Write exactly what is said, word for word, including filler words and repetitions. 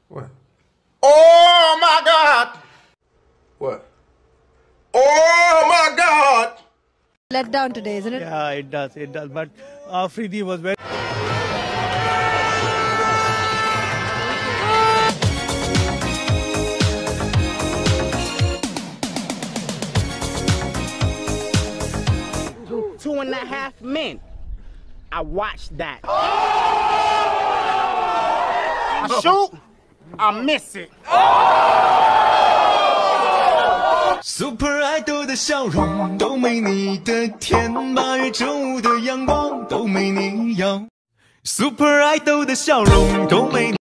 What? Oh my God! What? Oh my God! Let down today, isn't it? Yeah, it does, it does. But Afridi was very... Two and a half men. I watched that. I shoot, I miss it. Super Idol 的笑容都没你的甜，八月正午的阳光都没你耀。Super Idol 的笑容都没你。